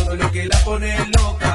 solo que la pone loca.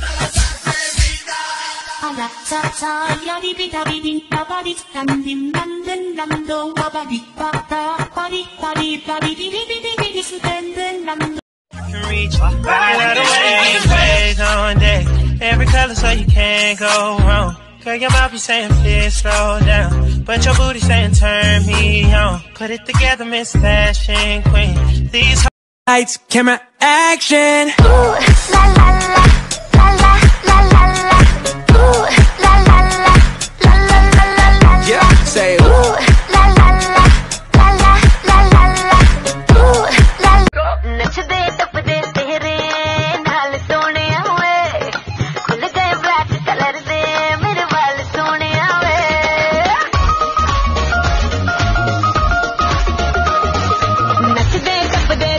Reach right out of ways on deck. Every color so you can't go wrong. Girl, your mouth be saying please slow down, but your booty saying turn me on. Put it together, Miss Fashion Queen. These lights, camera, action. Ooh, la la la, la la la la la. Ooh, la la la, la la la la la. Yeah, say ooh, la la la, la la la la la. Ooh, la la. नचदे टपदे तेरे नाल सोनिया वे, खुल गए black colour दे मेरे वाल सोनिया वे. नचदे टपदे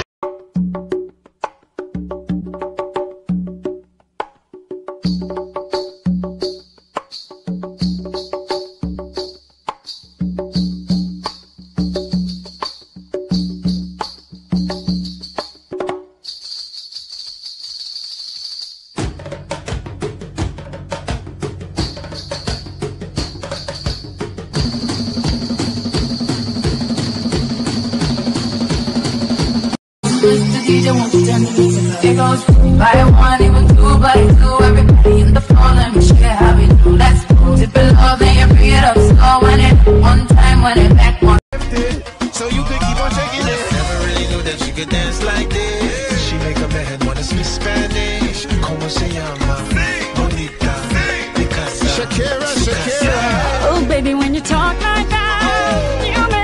It goes by one, even two by two. Everybody in the floor, let me show you how we do. Let's go. Dip it low, then you bring it up slow. When it one time, when it back one. so you could keep on shaking it. Never really knew that she could dance like this. She make a man wanna speak Spanish. Como se llama? Bonita. Picasa. Shakira, Shakira. Oh, baby, when you talk like that, you make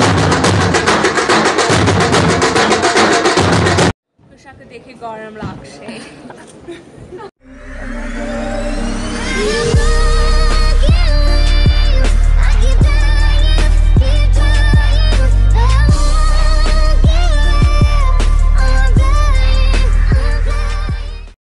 পোশাক দেখে গরম লাগছে।